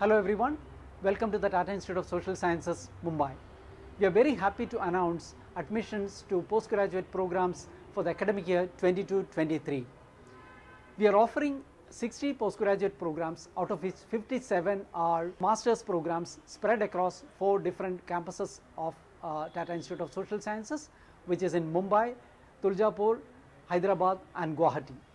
Hello everyone, welcome to the Tata Institute of Social Sciences, Mumbai. We are very happy to announce admissions to postgraduate programs for the academic year 22-23. We are offering 60 postgraduate programs, out of which 57 are master's programs spread across 4 different campuses of Tata Institute of Social Sciences, which is in Mumbai, Tuljapur, Hyderabad and Guwahati.